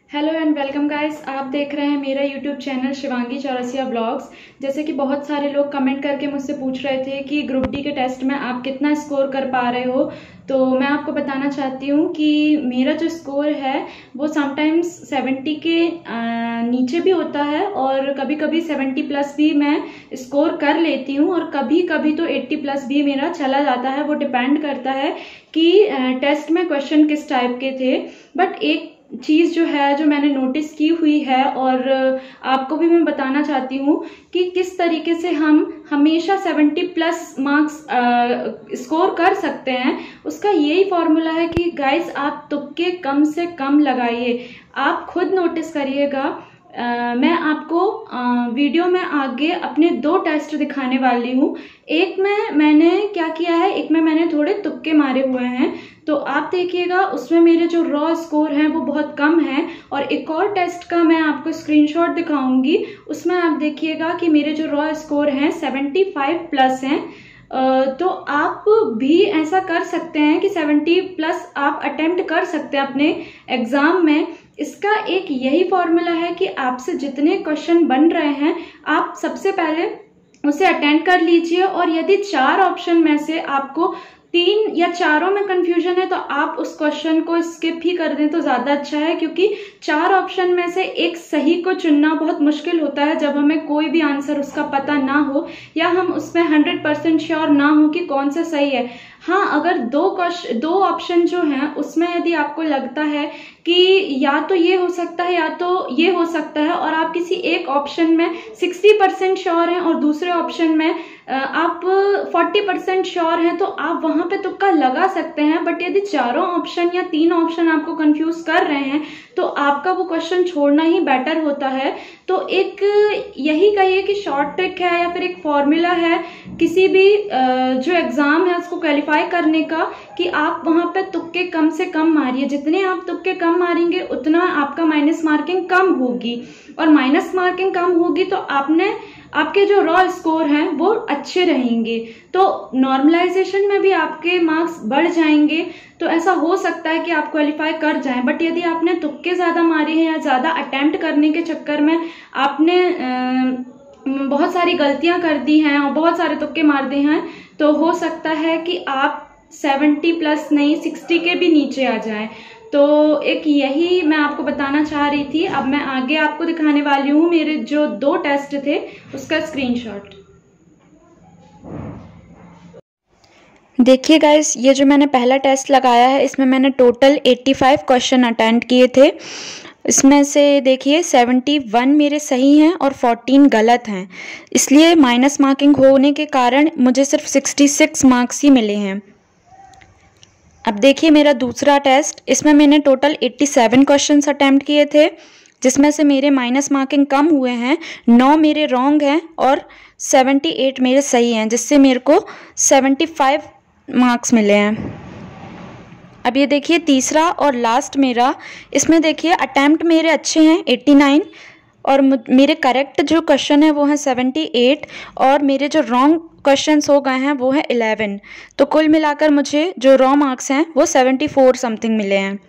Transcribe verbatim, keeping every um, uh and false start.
Hello and welcome guys, आप देख रहे हैं मेरा YouTube channel Shivangi Chaurasia vlogs. जैसे कि बहुत सारे लोग कमेंट करके मुझसे पूछ रहे थे कि ग्रुप डी के टेस्ट में आप कितना स्कोर कर पा रहे हो, तो मैं आपको बताना चाहती हूँ कि मेरा जो स्कोर है वो समटाइम्स सेवेंटी के नीचे भी होता है और कभी कभी सेवेंटी प्लस भी मैं स्कोर कर लेती हूँ और कभी कभी तो एट्टी प्लस भी मेरा चला जाता है। वो डिपेंड करता है कि टेस्ट में क्वेश्चन किस टाइप के थे। बट एक चीज़ जो है जो मैंने नोटिस की हुई है और आपको भी मैं बताना चाहती हूँ कि किस तरीके से हम हमेशा सेवेंटी प्लस मार्क्स स्कोर कर सकते हैं, उसका यही फॉर्मूला है कि गाइस आप तुक्के कम से कम लगाइए। आप खुद नोटिस करिएगा। Uh, मैं आपको uh, वीडियो में आगे अपने दो टेस्ट दिखाने वाली हूँ। एक में मैंने क्या किया है, एक में मैंने थोड़े तुक्के मारे हुए हैं, तो आप देखिएगा उसमें मेरे जो रॉ स्कोर हैं वो बहुत कम है। और एक और टेस्ट का मैं आपको स्क्रीनशॉट दिखाऊंगी, उसमें आप देखिएगा कि मेरे जो रॉ स्कोर हैं सेवेंटी फाइव प्लस हैं। Uh, तो आप भी ऐसा कर सकते हैं कि सेवेंटी प्लस आप अटेम्प्ट कर सकते हैं अपने एग्जाम में। इसका एक यही फॉर्मूला है कि आपसे जितने क्वेश्चन बन रहे हैं आप सबसे पहले उसे अटेंड कर लीजिए, और यदि चार ऑप्शन में से आपको तीन या चारों में कंफ्यूजन है तो आप उस क्वेश्चन को स्किप ही कर दें तो ज्यादा अच्छा है, क्योंकि चार ऑप्शन में से एक सही को चुनना बहुत मुश्किल होता है जब हमें कोई भी आंसर उसका पता ना हो या हम उसमें हंड्रेड परसेंट श्योर ना हो कि कौन सा सही है। हाँ, अगर दो क्वेश्चन दो ऑप्शन जो हैं उसमें यदि आपको लगता है कि या तो ये हो सकता है या तो ये हो सकता है और आप किसी एक ऑप्शन में सिक्सटी परसेंट श्योर हैं और दूसरे ऑप्शन में आप फोर्टी परसेंट श्योर हैं, तो आप वहां पे तुक्का लगा सकते हैं। बट यदि चारों ऑप्शन या तीन ऑप्शन आपको कंफ्यूज कर रहे हैं तो आपका वो क्वेश्चन छोड़ना ही बेटर होता है। तो एक यही कहिए कि शॉर्ट ट्रिक है या फिर एक फॉर्मूला है किसी भी जो एग्जाम है उसको क्वालिफाई करने का, कि आप वहां पे तुक्के कम से कम मारिए। जितने आप तुक्के कम मारेंगे उतना आपका माइनस मार्किंग कम होगी, और माइनस मार्किंग कम होगी तो आपने आपके जो रॉ स्कोर हैं वो अच्छे रहेंगे, तो नॉर्मलाइजेशन में भी आपके मार्क्स बढ़ जाएंगे। तो ऐसा हो सकता है कि आप क्वालिफाई कर जाएं। बट यदि आपने तुक्के ज्यादा मारे हैं या ज्यादा अटेम्प्ट करने के चक्कर में आपने आ, बहुत सारी गलतियां कर दी हैं और बहुत सारे तुक्के मार दिए हैं, तो हो सकता है कि आप सेवेंटी प्लस नहीं सिक्सटी के भी नीचे आ जाएं। तो एक यही मैं आपको बताना चाह रही थी। अब मैं आगे आपको दिखाने वाली हूँ मेरे जो दो टेस्ट थे उसका स्क्रीनशॉट। देखिए गाइस, ये जो मैंने पहला टेस्ट लगाया है इसमें मैंने टोटल पचासी क्वेश्चन अटेंड किए थे। इसमें से देखिए इकहत्तर मेरे सही हैं और चौदह गलत हैं, इसलिए माइनस मार्किंग होने के कारण मुझे सिर्फ छियासठ मार्क्स ही मिले हैं। अब देखिए मेरा दूसरा टेस्ट, इसमें मैंने टोटल सत्तासी क्वेश्चंस अटेम्प्ट किए थे, जिसमें से मेरे माइनस मार्किंग कम हुए हैं, नौ मेरे रॉन्ग हैं और अठहत्तर मेरे सही हैं, जिससे मेरे को पचहत्तर मार्क्स मिले हैं। अब ये देखिए तीसरा और लास्ट मेरा, इसमें देखिए अटेम्प्ट मेरे अच्छे हैं नवासी, और मेरे करेक्ट जो क्वेश्चन है वो है अठहत्तर और मेरे जो रॉन्ग क्वेश्चंस हो गए हैं वो है ग्यारह। तो कुल मिलाकर मुझे जो रॉ मार्क्स हैं वो चौहत्तर समथिंग मिले हैं।